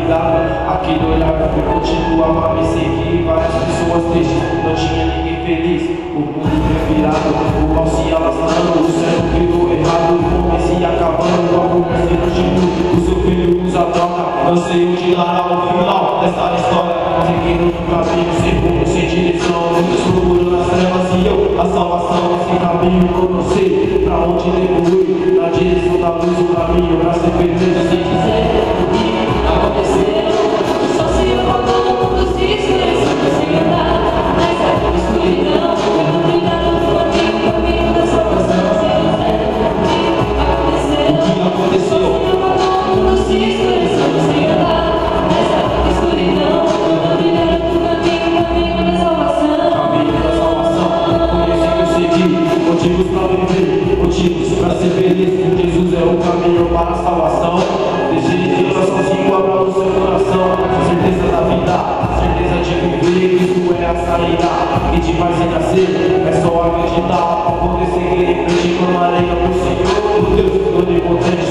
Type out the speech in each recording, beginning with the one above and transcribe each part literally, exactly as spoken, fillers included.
ligado? Aquele olhar que continuava a me seguir. Várias pessoas tristes, não tinha ninguém feliz. O mundo tinha virado, o mal se alastrando. O céu virou errado, o homem se acabando. O amor sendo tipo, o seu filho usa droga. Não sei onde lá o final dessa história. Seguindo no caminho sem rumo, sem direção. Muitos procuram nas trevas e eu a salvação. Esse caminho eu não sei pra onde devo ir. Na direção da luz o caminho pra ser feliz. Sem dizer o que aconteceu. Só se eu falou no mundo se escurecendo sem andar nessa escuridão. Eu vou trilhar no caminho, o caminho da salvação. Sem dizer o que aconteceu. O que aconteceu? Só se eu falou no mundo se escurecendo sem andar nessa escuridão. Eu vou trilhar no caminho, o caminho da salvação. Caminho da salvação. Conheci que eu segui. Motivos pra viver, motivos pra ser feliz. Jesus é o caminho para a salvação. Deixe de Deus sozinho, abra o seu coração. Certeza da vida, certeza de viver. Isso é a saída que te faz renascer. É só acreditar pra poder seguir em frente. Clamarei ao Senhor, o Deus onipotente.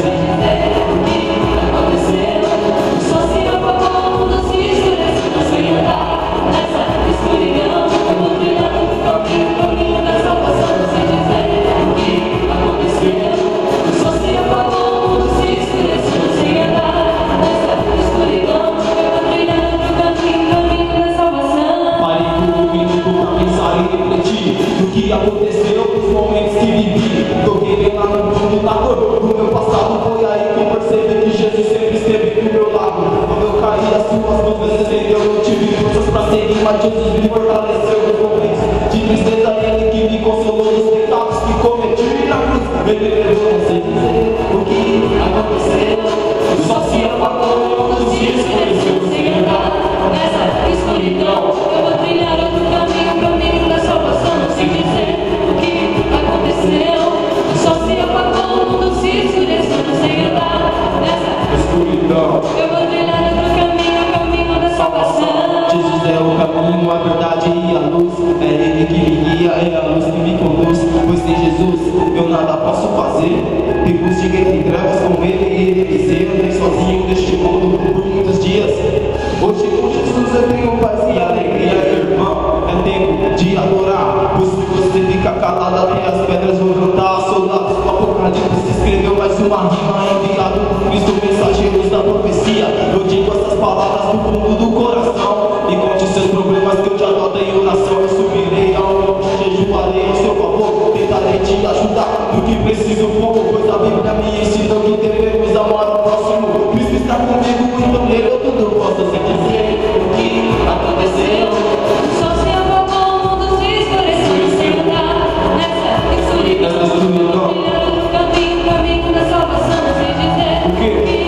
O que aconteceu? Só se apagou o mundo se escurecendo sem andar nessa escuridão. Eu vou trilhar no caminho, o caminho da salvação. Sem dizer o que aconteceu. Só se apagou o mundo se escurecendo sem andar nessa escuridão. Eu vou trilhar no caminho, o caminho da salvação. Parei por um minuto pra pensar e refletir do que aconteceu, dos momentos que vivi. Toquei bem lá no fundo da dor do meu passado. Foi aí que eu percebi que Jesus sempre esteve do meu lado. Quando eu caí, as suas mãos me estendeu. Eu tive forças pra seguir, mas Jesus me fortaleceu. Nos momentos de tristeza, ele que me consolou dos pecados que cometi na cruz. Ele me levou sem dizer o que aconteceu. Só se apagou o mundo se escureceu sem andar nessa escuridão. Eu vou trilhar outro caminho, o caminho da salvação. Sem dizer o que aconteceu. Só se apagou o mundo se escurecendo sem andar nessa escuridão. Eu vou trilhar outro caminho, o caminho da salvação. Jesus é o caminho, a verdade e a luz. É Ele que me guia, é a luz que me conduz. Pois sem Jesus eu nada posso fazer. Recuste em trevas com Ele e Ele me ser. Andei sozinho neste mundo por muitos dias. Hoje com Jesus eu tenho paz e alegria, irmão. É tempo de adorar. Pois se você fica calado até as pedras vão cantar. Soldados do Apocalipse escreveu mais uma rima. Enviado por Cristo, mensageiros da profecia. Eu digo essas palavras do fundo do coração. E conte seus problemas que eu te adoto em oração. Eu subirei ao monte, jejuarei ao seu favor. Tentarei te ajudar no que preciso for. Pois a Bíblia me ensina que devemos amar o próximo. Cristo está comigo, então nele eu tudo posso. Sem dizer o que aconteceu. Só se apagou o mundo se escurecendo sem andar nessa escuridão. Eu vou trilhar outro caminho, o caminho da salvação. Sem dizer o que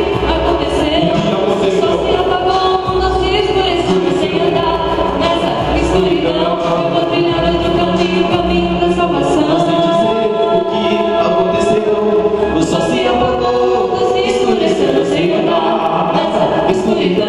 aconteceu. Só se apagou o mundo se escurecendo sem andar nessa escuridão. Eu vou trilhar outro caminho, o caminho da salvação. Sem dizer o que aconteceu. Só se apagou o mundo se escurecendo sem andar nessa escuridão.